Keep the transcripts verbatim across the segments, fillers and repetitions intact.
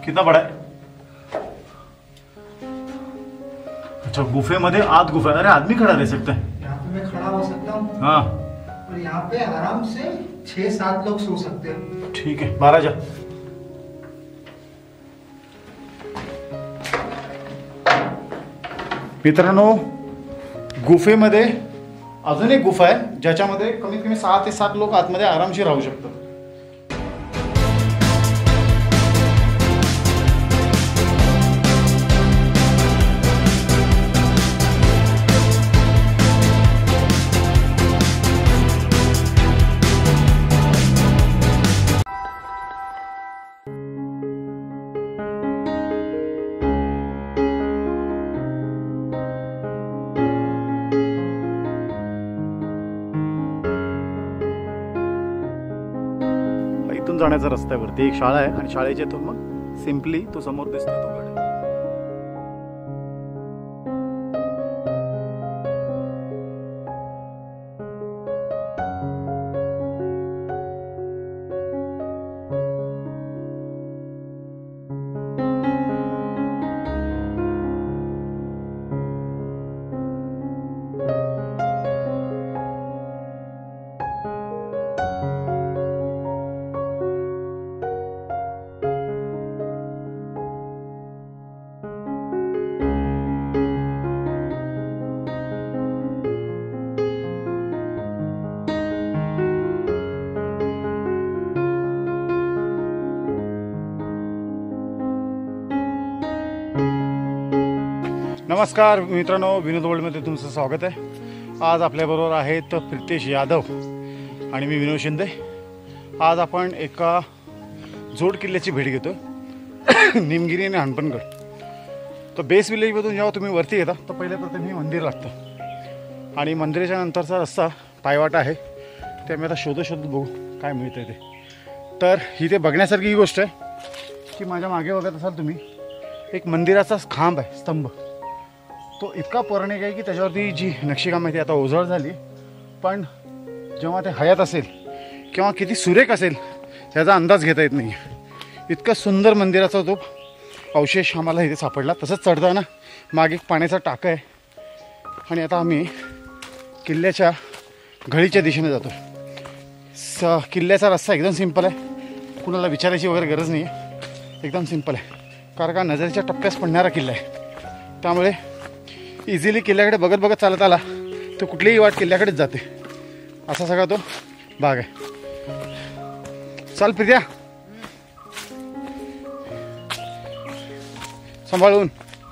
कितना बड़ा है? अच्छा, गुफे मध्ये आत गुफा है। अरे आदमी खड़ा रह सकता है यहाँ पे? मैं खड़ा हो सकता हूँ। हाँ, और यहाँ पे आराम से छह सात लोग सो सकते हैं। ठीक है, बाहर जा। मित्रांनो, गुफेमध्ये अजून एक गुफा आहे ज्याच्यामध्ये कमीत कमी सहा ते सात लोक आतमध्ये आरामशीर राहू शकतात। इथून जाण्याचा रस्ता आहे, वरती एक शाळा आहे आणि शाळेच्या इथून मग सिम्पली तो समोर दिसतोय तो गड। नमस्कार मित्रांनो, विनोद वर्ल्डमध्ये तुमचं स्वागत आहे। आज आपल्याबरोबर आहेत प्रितेश यादव आणि मी विनोद शिंदे। आज आपण एका जोड किल्ल्याची भेट घेतो, निमगिरी आणि हणपणगड। तर बेस विलेजमधून जेव्हा तुम्ही वरती येता तर पहिले प्रथम हे मंदिर लागतं आणि मंदिराच्या नंतरचा रस्ता पायवाटा आहे। ते आम्ही आता शोधत शोधत बघू काय मिळतं ते। तर इथे बघण्यासारखी ही गोष्ट आहे की माझ्या मागे बघत असाल तुम्ही, एक मंदिराचा खांब आहे, स्तंभ। तो इतका पौराणिक आहे की त्याच्यावरती जी नक्षीकाम आहे ती आता ओझळ झाली, पण जेव्हा ते हयात असेल किंवा किती सुरेख असेल त्याचा अंदाज घेता येत नाही। इतका सुंदर मंदिराचा तो अवशेष आम्हाला इथे सापडला। तसंच चढताना मागे एक पाण्याचा टाका आहे आणि आता आम्ही किल्ल्याच्या घळीच्या दिशेने जातो। स किल्ल्याचा रस्ता एकदम सिंपल आहे, कुणाला विचारायची वगैरे गरज नाही आहे, एकदम सिंपल आहे। कारण का नजरेच्या टप्प्यास पडणारा किल्ला आहे, त्यामुळे इझिली किल्ल्याकडे बघत बघत चालत आला तो कुठलीही वाट किल्ल्याकडेच जाते, असा सगळा तो भाग आहे। चल प्रिया, सांभाळून।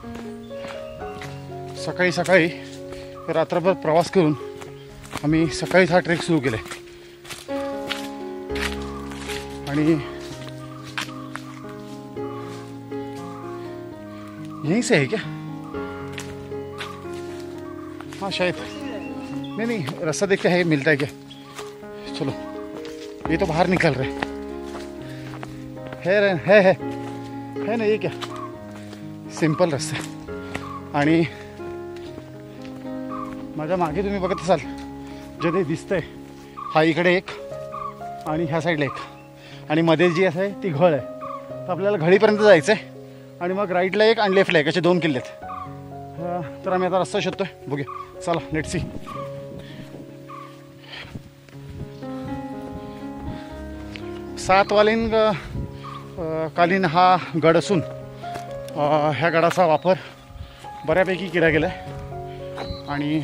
सकाळी सकाळी रात्रभर प्रवास करून आम्ही सकाळीच हा ट्रेक सुरू केला आणि यहीं से है क्या? हाँ शायद, नहीं नहीं रास्ता देख के है, मिलता है क्या? चलो, ये तो बाहर निकल रहे है है है है ना, ये क्या सिंपल रस्ता आहे। आणि माझ्या मागे तुम्ही बघत असाल जे ते दिसतंय, हा इकडे एक आणि ह्या साईडला एक आणि मध्ये जी आहे ती घळ आहे। तर आपल्याला घळीपर्यंत जायचं आहे आणि मग राईटला एक आणि लेफ्टला एक असे दोन किल्ले आहेत। तर आम्ही आता रस्ता शोधतोय, बघूया, चला लेट्स सी। सातवालीन कालीन हा गड असून ह्या गडाचा वापर बऱ्यापैकी केला गेला आहे आणि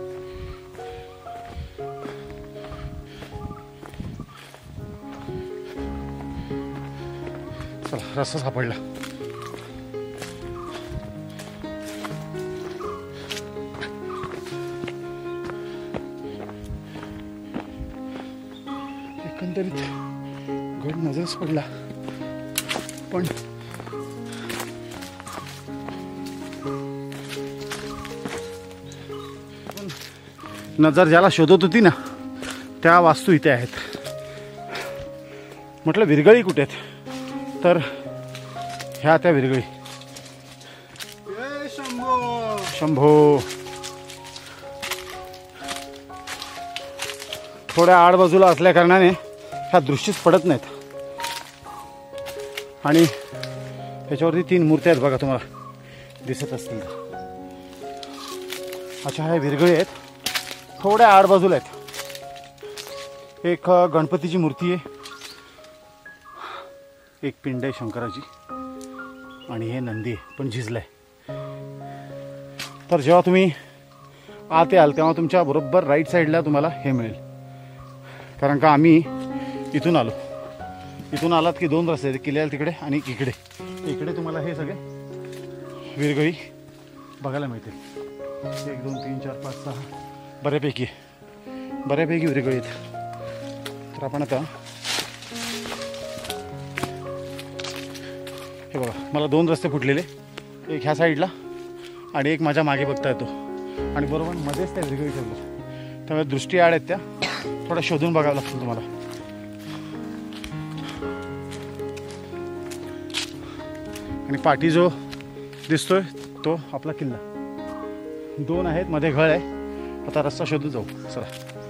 चला रस्ता सापडला। एकंदरीत गड नजरेस पडला, पण नजर ज्याला शोधत होती ना त्या वास्तू इथे आहेत। म्हटलं विरगळी कुठे आहेत, तर ह्या त्या विरगळी। शंभो शंभो थोड्या आडबाजूला असल्या कारणाने ह्या दृष्टीस पडत नाहीत आणि याच्यावरती तीन मूर्त्या आहेत बघा, तुम्हाला दिसत असतील तर. अशा ह्या विरगळी आहेत, थोड्या आडबाजूला आहेत. एक गणपतीची मूर्ती आहे, एक पिंड आहे शंकराची, आणि हे नंदी आहे पण झिजलं आहे. तर जेव्हा तुम्ही आत याल तेव्हा तुमच्या बरोबर राईट साईडला तुम्हाला हे मिळेल. कारण का आम्ही इथून आलो, इथून आलात की दोन रस्ते आहेत, किल्ल्याला तिकडे आणि इकडे. इकडे तुम्हाला हे सगळे विरगळी बघायला मिळतील. एक दोन तीन चार पाच सहा बऱ्यापैकी बऱ्यापैकी विरगळी आहेत. तर आपण आता हे बघा, मला दोन रस्ते फुटलेले, एक ह्या साईडला आणि एक माझ्या मागे बघता येतो, आणि बरोबर मध्येच त्या विरगळी ठेवल्या. त्यामुळे दृष्टी आड आहेत, त्या थोडा शोधून बघावं लागतं तुम्हाला. आणि पाठी जो दिसतोय तो आपला किल्ला. दोन आहेत, मध्ये घळ आहे. आता रस्ता शोधून जाऊ चला.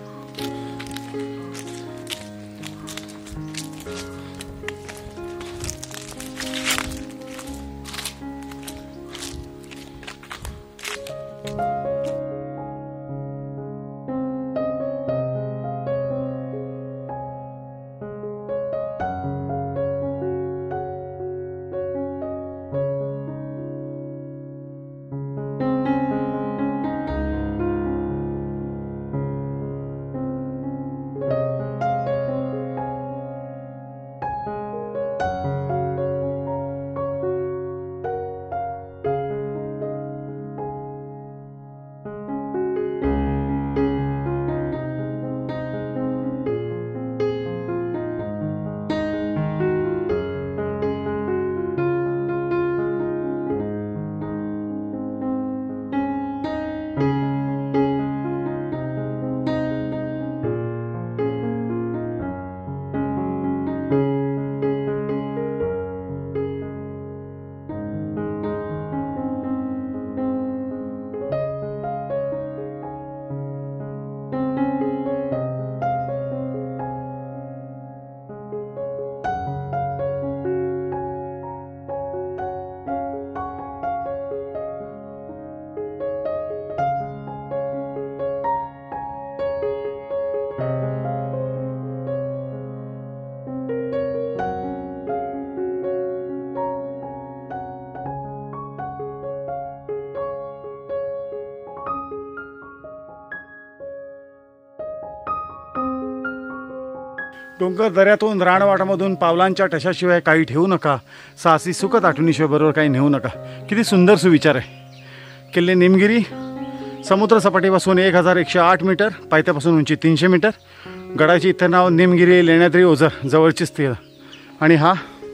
डोंगर दऱ्यातून रानवाटामधून पावलांच्या टशाशिवाय काही ठेवू नका, साहसी सुखत आठवणीशिवाय बरोबर काही नेऊ नका. किती सुंदर सुविचार आहे. किल्ले निमगिरी समुद्र सपाटीपासून एक हजार एकशे आठ मीटर, पायथ्यापासून उंची तीनशे मीटर. गडाची इतर नाव निमगिरी, लेण्याद्री, ओझर, जवळची स्थिर. आणि हा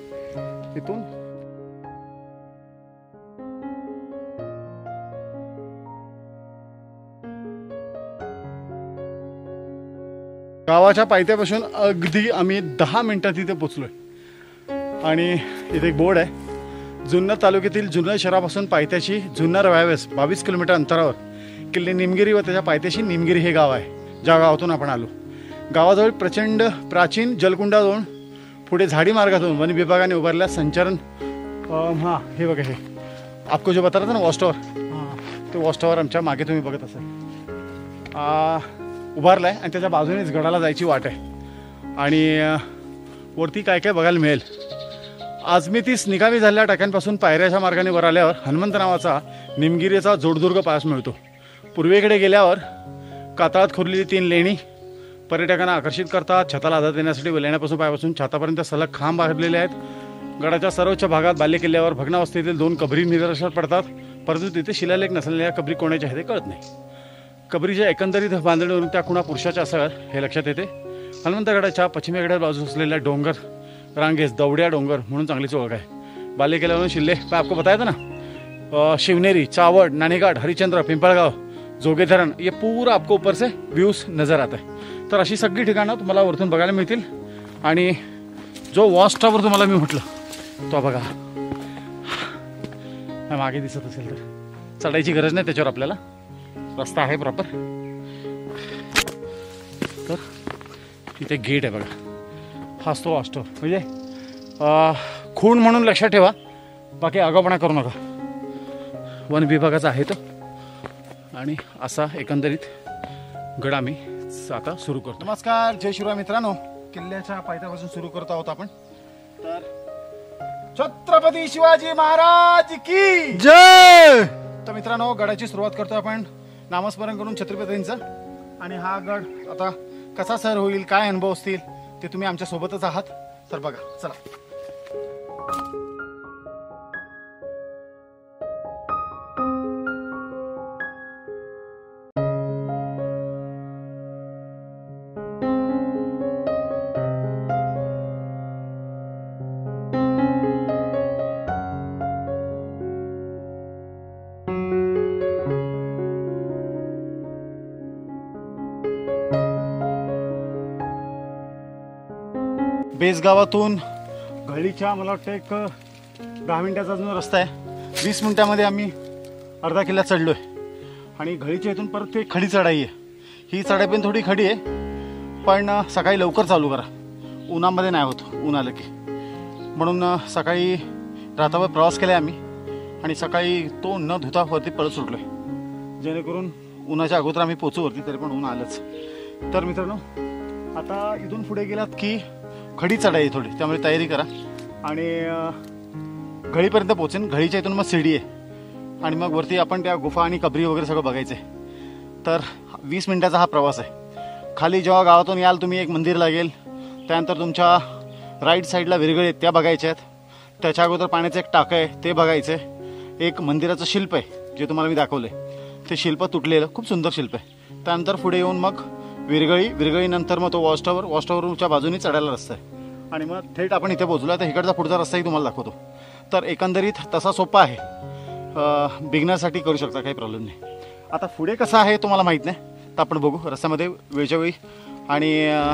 इथून गावाच्या पायथ्यापासून अगदी आम्ही दहा मिनटात तिथे पोचलोय. आणि इथे एक बोर्ड आहे, जुन्नर तालुक्यातील जुन्नर शहरापासून पायथ्याशी जुन्नर व्यावेस बावीस किलोमीटर अंतरावर किल्ले निमगिरी व त्याच्या पायथ्याशी निमगिरी हे गाव आहे, ज्या गावातून आपण आलो. गावाजवळ प्रचंड प्राचीन जलकुंडाजवळ पुढे झाडी मार्गातून वन विभागाने उभारल्या संचरण. हां हे बघा, हे आपको जो बता रहा था ना वॉच टॉवर, ते वॉच टॉवर आमच्या मागे तुम्ही बघत असाल उभारला आहे. आणि त्याच्या बाजूनेच गडाला जायची वाट आहे. आणि वरती काय काय बघायला मिळेल. आजमितीस निकामी झालेल्या टाक्यांपासून पायऱ्याच्या मार्गाने वर आल्यावर हनुमंत नावाचा निमगिरीचा जोडदुर्ग पाहायला मिळतो. पूर्वेकडे गेल्यावर कातळात खोदलेली तीन लेणी पर्यटकांना आकर्षित करतात. छताला आधार देण्यासाठी लेण्यापासून पायापासून छतापर्यंत सलग खांब बांधलेले आहेत. गडाच्या सर्वोच्च भागात बाल्य किल्ल्यावर भग्नावस्थेतील दोन कबरी निदर्शनास पडतात, परंतु तिथे शिलालेख नसलेल्या कबरी कोणाच्या आहेत ते कळत नाही. कबरीच्या एकंदरीत बांधणीवरून त्या कुणा पुरुषाच्या असाव्यात हे लक्षात येते. हनुमंतगडाच्या पश्चिमेकडे बाजूस असलेल्या डोंगर रांगेस दवड्या डोंगर म्हणून चांगलीच ओळख आहे. बाल्य किल्ल्यावरून शिल्ले पण आपको बताया था ना, शिवनेरी, चावड, नाणेघाट, हरिश्चंद्र, पिंपळगाव, जोगे धरण, ये पूरा आपको ऊपर से व्ह्यूज नजर आता है. तर अशी सगळी ठिकाणं तुम्हाला वरतून बघायला मिळतील. आणि जो वॉच टॉवर तुम्हाला मी म्हटलं तो बघा मागे दिसत असेल तर चढायची गरज नाही, त्याच्यावर आपल्याला रस्ता आहे प्रॉपर. तर तिथे गेट आहे बघा, हाच तो वॉच टॉवर. म्हणजे खूण म्हणून लक्षात ठेवा, बाकी आगाऊपणा करू नका. वन विभागाचा आहे तो. आणि असा एकंदरीत गड आम्ही आता सुरू करतो. नमस्कार, जय शिवराय मित्रांनो. किल्ल्याच्या पायथ्यापासून सुरू करत आहोत आपण. तर छत्रपती शिवाजी महाराज की जय. तर मित्रांनो, गडाची सुरुवात करतो आपण नामस्मरण करून छत्रपतींचं. आणि हा गड आता कसा सर होईल, काय अनुभव असतील ते तुम्ही आमच्या सोबतच आहात. तर बघा, चला. बेसगावातून घळीच्या मला वाटतं एक दहा मिनिटाचा अजून रस्ता आहे. वीस मिनिटामध्ये आम्ही अर्धा किल्ला चढलो आहे. आणि घळीच्या इथून परत ते खडी चढाई आहे. ही चढाई पण थोडी खडी आहे, पण सकाळी लवकर चालू करा, उन्हामध्ये नाही होत, ऊन आलं की. म्हणून सकाळी रात्रभर प्रवास केला आहे आम्ही. आणि सकाळी तो न धुता वरती पळत सुटलो आहे, जेणेकरून उन्हाच्या अगोदर आम्ही पोचू वरती, तरी पण ऊन आलंच. तर मित्रांनो, आता इथून पुढे गेलात की खडी चढाई थोडी, त्यामुळे तयारी करा. आणि घळीपर्यंत पोचेन. घळीच्या इथून मग शिडी आहे आणि मग वरती आपण त्या गुफा आणि कबरी वगैरे सगळं बघायचं आहे. तर वीस मिनिटाचा हा प्रवास आहे. खाली जेव्हा गावातून याल तुम्ही, एक मंदिर लागेल. त्यानंतर तुमच्या राईट साईडला विरगळ आहेत, त्या बघायच्या आहेत. त्याच्या अगोदर पाण्याचं एक टाकं आहे, ते बघायचं आहे. एक मंदिराचं शिल्प आहे, जे तुम्हाला मी दाखवलं आहे. ते शिल्प तुटलेलं खूप सुंदर शिल्प आहे. त्यानंतर पुढे येऊन मग विरगळी. विरगळीनंतर मग तो वॉच टावर. वॉच टावरच्या बाजूने चढायला रस्ता आहे. आणि मग थेट आपण इथे पोहोचलो. तर इकडचा पुढचा रस्ताही तुम्हाला दाखवतो. तर एकंदरीत तसा सोपा आहे, बिगनरसाठी करू शकता, काही प्रॉब्लेम नाही. आता पुढे कसं आहे तुम्हाला माहीत नाही, तर आपण बघू रस्त्यामध्ये वेळच्या वेळी. आणि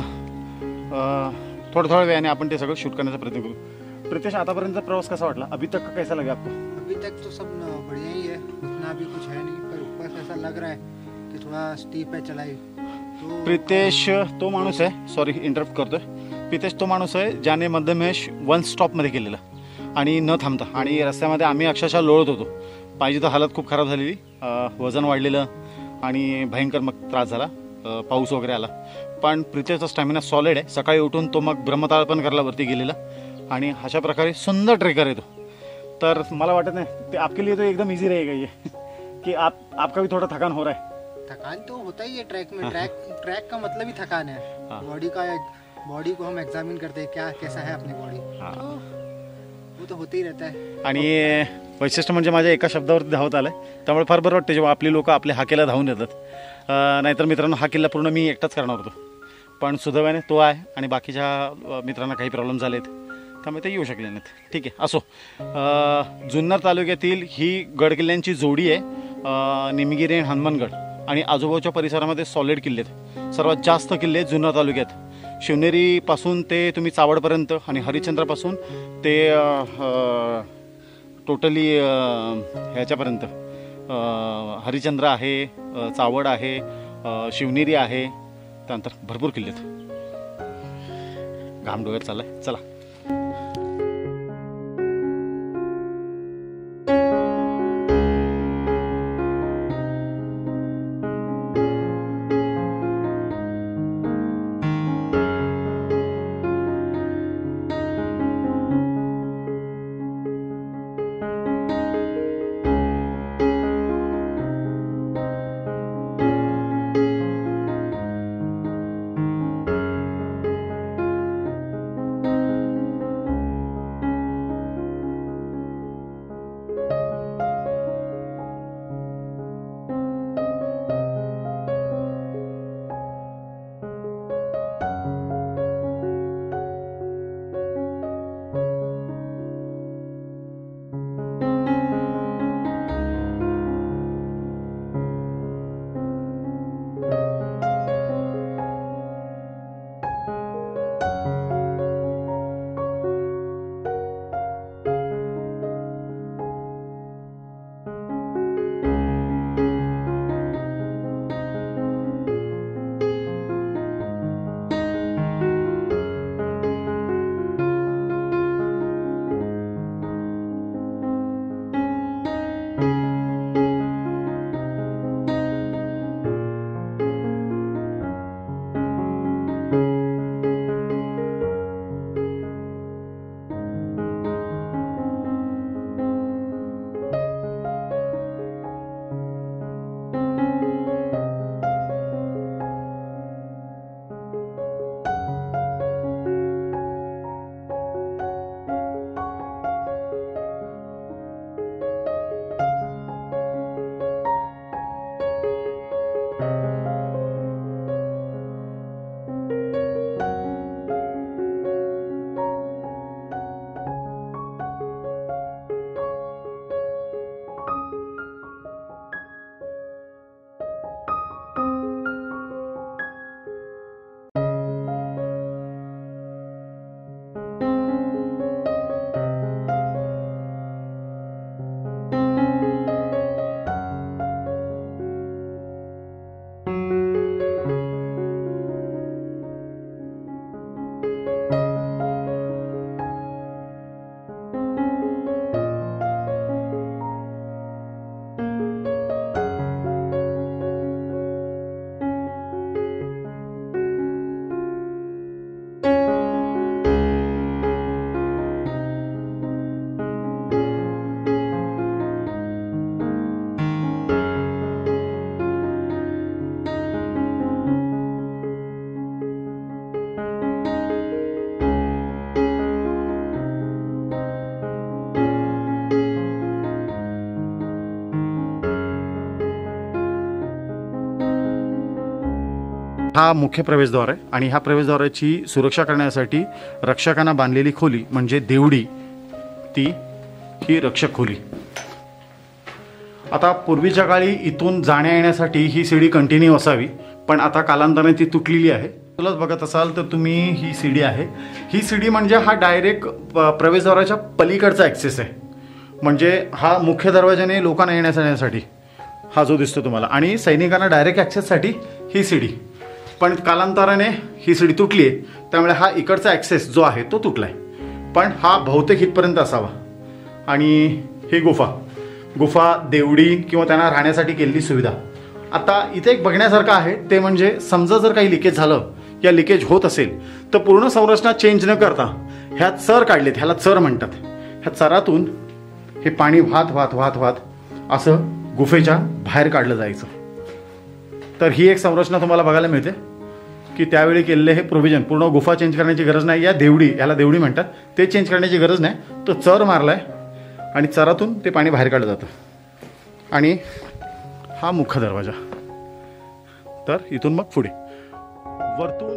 थोड्या थोड्या वेळाने आपण ते सगळं शूट करण्याचा प्रयत्न करू. प्रितेश, आतापर्यंतचा प्रवास कसा वाटला? अभी तक का कैसा लगा आपको? अभी तक तो सब बढ़िया ही है, उतना भी कुछ है नहीं, पर ऊपर से ऐसा लग रहा है कि थोड़ा स्टीप है चढ़ाई. तो प्रितेश तो माणूस आहे, सॉरी इंटरप्ट करतोय. प्रितेश तो माणूस आहे ज्याने मध्यमेश वन स्टॉपमध्ये केलेलं आणि न थांबता. आणि रस्त्यामध्ये आम्ही अक्षरशः लोळत होतो. पाहिजे तर हालत खूप खराब झालेली, वजन वाढलेलं आणि भयंकर मग त्रास झाला, पाऊस वगैरे आला. पण प्रितेशचा स्टॅमिना सॉलिड आहे. सकाळी उठून तो मग ब्रह्मताळ पण करायला वरती गेलेला. आणि अशा प्रकारे सुंदर ट्रेकर आहे तो. तर मला वाटत नाही ते आपके लिए तो एकदम इजी रहेगा ये कि आप आपका भी थोड़ा थकान हो रहा है. थकान तो होता ही है ट्रैक में. ट्रैक ट्रैक का मतलब ही थकान है. बॉडी का, बॉडी को हम एग्जामिन करते हैं क्या कैसा है अपनी बॉडी, वो तो होते ही रहता है. आणि वैशिष्ट्य म्हणजे माझ्या एका शब्दावरती धावत आलंय, त्यामुळे फार बरं वाटतं जेव्हा आपली लोक आपल्या हा किल्ला धावून येतात. नाहीतर मित्रांनो, हा किल्ला पूर्ण मी एकटाच करणार होतो, पण सुदैवाने तो आहे आणि बाकीच्या मित्रांना काही प्रॉब्लेम झालेत, त्यामुळे ते येऊ शकले नाहीत. ठीक आहे, असो. जुन्नर तालुक्यातील ही गडकिल्ल्यांची जोडी आहे, निमगिरी आणि हनुमानगड. आणि आजूबाजूच्या परिसरामध्ये सॉलिड किल्ले आहेत. सर्वात जास्त किल्ले जुन्नर तालुक्यात. शिवनेरीपासून ते तुम्ही चावडपर्यंत आणि हरिश्चंद्रापासून ते टोटली ह्याच्यापर्यंत हरिश्चंद्र आहे, चावड आहे, शिवनेरी आहे. त्यानंतर भरपूर किल्ले आहेत. घाम डोळ्यात चाललाय. चला. हा मुख्य प्रवेशद्वार आहे आणि ह्या प्रवेशद्वाराची सुरक्षा करण्यासाठी रक्षकांना बांधलेली खोली म्हणजे देवडी, ती ही रक्षक खोली. आता पूर्वीच्या काळी इथून जाण्या येण्यासाठी ही सीडी कंटिन्यू असावी, पण आता कालांतराने ती तुटलेली आहे. तुलाच बघत असाल तर तुम्ही ही सीडी आहे. ही सीडी म्हणजे हा डायरेक्ट प्रवेशद्वाराच्या पलीकडचा ॲक्सेस आहे. म्हणजे हा मुख्य दरवाजाने लोकांना येण्यासाठी हा जो दिसतो तुम्हाला, आणि सैनिकांना डायरेक्ट ॲक्सेससाठी ही सीडी. पण कालांतराने ही सीडी तुटली आहे, त्यामुळे हा इकडचा ॲक्सेस जो आहे तो तुटला आहे. पण हा बहुतेक इथपर्यंत असावा. आणि ही गुफा गुफा देवडी किंवा त्यांना राहण्यासाठी केलेली सुविधा. आता इथे एक बघण्यासारखं आहे ते म्हणजे समजा जर काही लिकेज झालं या लिकेज होत असेल तर पूर्ण संरचना चेंज न करता ह्या चर काढलेत, ह्याला चर म्हणतात. ह्या चरातून हे पाणी वाहत वाहत वाहत वाहत असं गुफेच्या बाहेर काढलं जायचं. तर ही एक संरचना तुम्हाला बघायला मिळते की त्यावेळी केलेले हे प्रोव्हिजन. पूर्ण गुफा चेंज करण्याची गरज नाही. या देवडी, ह्याला देवडी म्हणतात, ते चेंज करण्याची गरज नाही. तो चर मारलाय आणि चरातून ते पाणी बाहेर काढलं जातं. आणि हा मुख्य दरवाजा. तर इथून मग पुढे वरतून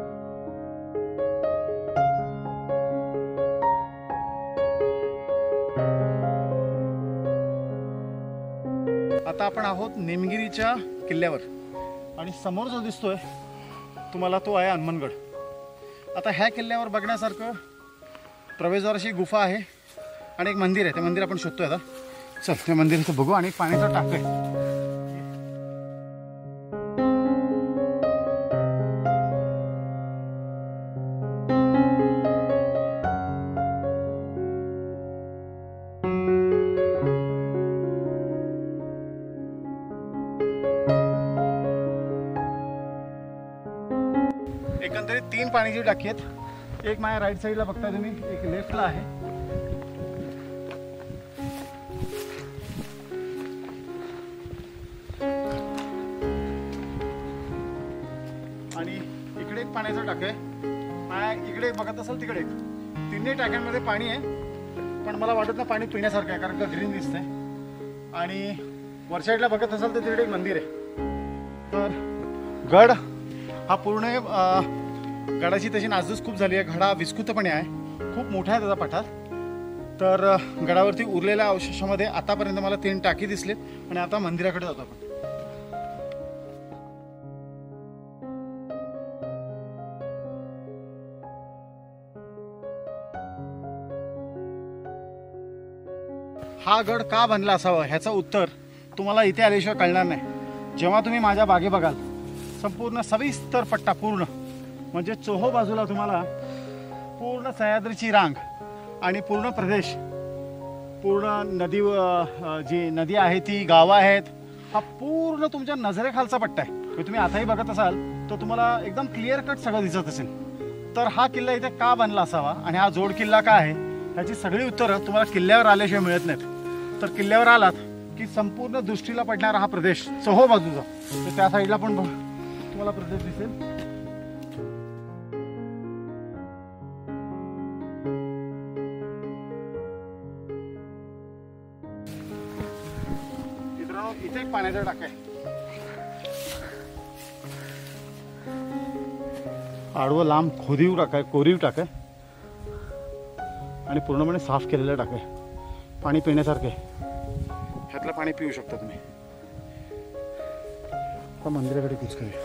आता आपण आहोत नेमगिरीच्या किल्ल्यावर आणि समोर जो दिसतोय तुम्हाला तो आहे हनुमानगड. आता ह्या किल्ल्यावर बघण्यासारखं प्रवेशद्वाराची गुफा आहे आणि एक मंदिर आहे. ते मंदिर आपण शोधतोय आता. चल त्या मंदिराचं बघू. आणि पाण्याचा टाक आहे. एकंदरीत तीन पाण्याची टाकी आहेत. एक माझ्या राईट साईडला बघताय तुम्ही, एक लेफ्टला आहे. आणि इकडे एक पाण्याचा टाक आहे. माझ्या इकडे बघत असाल तिकडे एक. तिन्ही टाक्यांमध्ये पाणी आहे, पण मला वाटत ना पाणी पिण्यासारखं आहे कारण का ग्रीन दिसतंय. आणि वर साईडला बघत असाल तर तिकडे एक मंदिर आहे. तर गड हा पूर्ण गडाची तशी नासधूस खूप झाली आहे. गडा विस्कृतपणे आहे, खूप मोठा आहे त्याचा पठार. तर गडावरती उरलेल्या अवशेषामध्ये आतापर्यंत मला तीन टाकी दिसलेत. आणि आता मंदिराकडे जातो आपण. हा गड का बांधला असावा ह्याचं उत्तर तुम्हाला इथे आल्याशिवाय कळणार नाही. जेव्हा तुम्ही माझ्या बागे बघाल, संपूर्ण सविस्तर पट्टा पूर्ण म्हणजे चोहो बाजूला तुम्हाला पूर्ण सह्याद्रीची रांग आणि पूर्ण प्रदेश, पूर्ण नदी, जी नदी आहे ती, गावं आहेत, हा पूर्ण तुमच्या नजरेखालचा पट्टा आहे. तुम्ही आताही बघत असाल तर तुम्हाला एकदम क्लिअर कट सगळं दिसत असेल. तर हा किल्ला इथे का बांधला असावा आणि हा जोड किल्ला का आहे ह्याची सगळी उत्तरं तुम्हाला किल्ल्यावर आल्याशिवाय मिळत नाहीत. तर किल्ल्यावर आलात की संपूर्ण दृष्टीला पडणारा हा प्रदेश चोहो बाजूचा, तर त्या साईडला पण तुम्हाला प्रदेश दिसेल. मित्रांनो, इथे एक पाण्याचा टाका आहे. आडवं लांब खोदीव टाका आहे, कोरीव टाका आहे आणि पूर्णपणे साफ केलेलं टाका आहे. पाणी पिण्यासारखे ह्यातलं पाणी पिऊ शकता तुम्ही. आता मंदिराकडे कुछ करूया.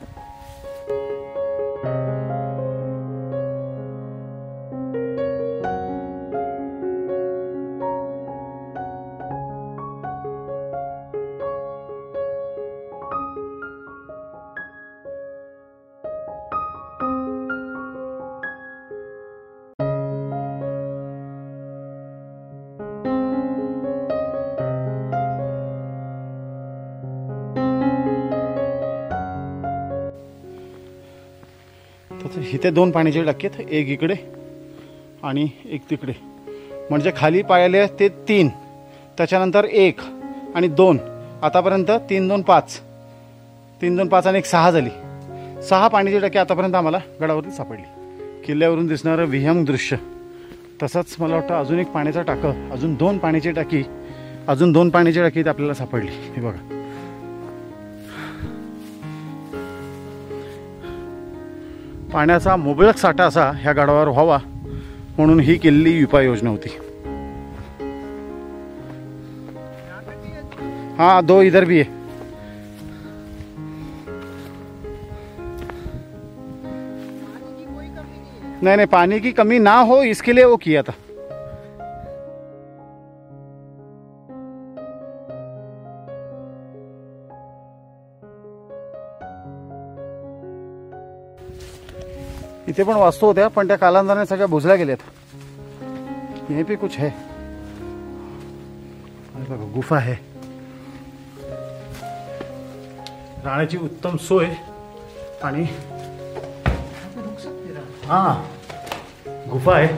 इथे दोन पाण्याचे टाके आहेत, एक इकडे आणि एक तिकडे. म्हणजे खाली पाहिले ते तीन, त्याच्यानंतर एक आणि दोन, आतापर्यंत तीन दोन पाच, तीन दोन पाच आणि एक सहा झाली. सहा पाण्याची टाकी आतापर्यंत आम्हाला गडावरती सापडली. किल्ल्यावरून दिसणारं विहंग दृश्य. तसंच मला वाटतं अजून एक पाण्याचा टाकं, अजून दोन पाण्याची टाकी, अजून दोन पाण्याची टाकी इथे आपल्याला सापडली. हे बघा, पाण्याचा मुबलक साठा असा ह्या गडावर व्हावा म्हणून ही केलेली उपाययोजना होती. हाँ, दो इधर भी है. नहीं नहीं, पानी की कमी ना हो इसके लिए वो किया था. इथे पण वास्तू होत्या पण त्या कालांतराने सगळ्या बुजल्या गेल्यात. यहीं पे कुछ है, बघा गुफा है. राहण्याची उत्तम सोय आणि हाँ गुफा है.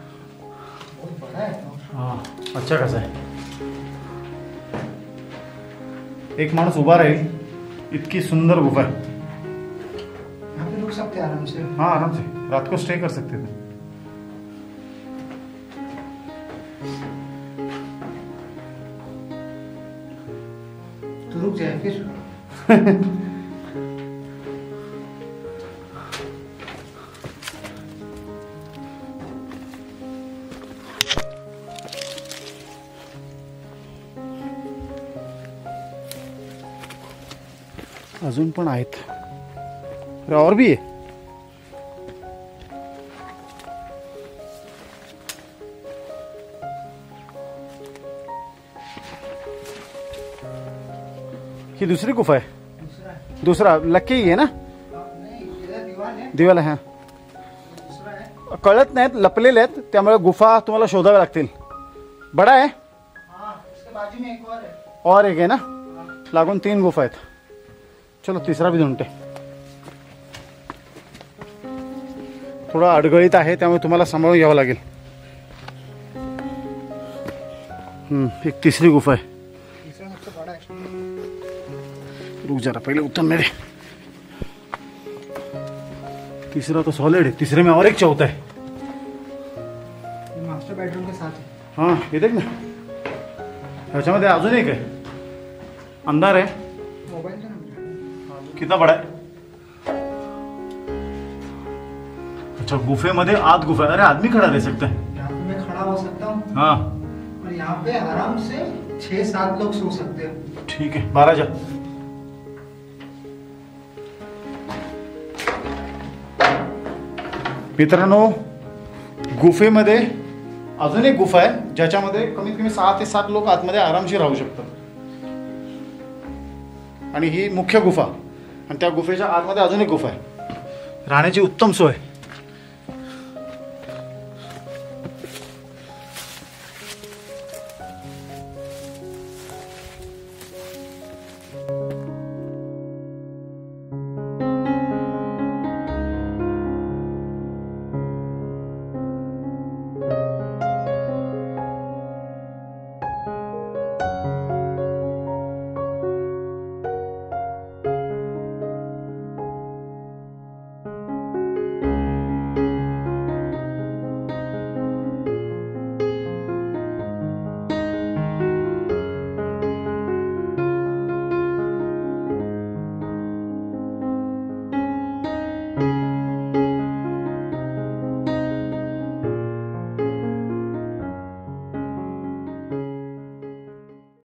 हाँ अच्छा खासा है. एक माणूस उभा राहील इतकी सुंदर गुफा है. यहाँ पे रुक सकते हैं आराम से. हाँ आराम से रात को स्टे कर सकते थे. तो रुक जाए फिर. अजून पण आहेत. अरे और भी है. ही दुसरी गुफा आहे. दूसरा है. दूसरा लक्की ही है ना. नहीं, इधर दीवार है. दिवाला है. दूसरा है. कळत नाहीत, लपलेले आहेत त्यामुळे गुफा तुम्हाला शोधाव्या लागतील. बडा आहे. हाँ, इसके बाजू में एक और है. और एक आहे ना. लागून तीन गुफा आहेत. चलो तिसरा भी ढूंढते. थोडा अडगळीत आहे त्यामुळे तुम्हाला सांभाळून घ्यावं लागेल. हम्म, एक तिसरी गुफा आहे. तीसरा सबसे बड़ा है. रुक जरा पहले उत्तर मेरे. तीसरा तो सॉलिड है. तीसरे में और एक चौथा है. ये मास्टर बेडरूम के साथ है. हाँ हे देख ना, ह्याच्यामध्ये अजून एक आहे. अंधार आहे. मोबाइल का नंबर. कितना बड़ा है. अच्छा गुफेमध्ये आत गुफा है. अरे आदमी खड़ा रह सकता है. यहाँ पे मैं खड़ा हो सकता हूँ हाँ और यहाँ पे आराम से छह सात लोग सो सकते हैं. ठीक है, बारा जा. मित्रांनो गुफेमध्ये अजून एक गुफा आहे ज्याच्यामध्ये कमीत कमी सहा ते सात लोक आतमध्ये आरामशीर राहू शकतात. आणि ही मुख्य गुफा आणि त्या गुफेच्या आतमध्ये अजून एक गुफा आहे. राहण्याची उत्तम सोय.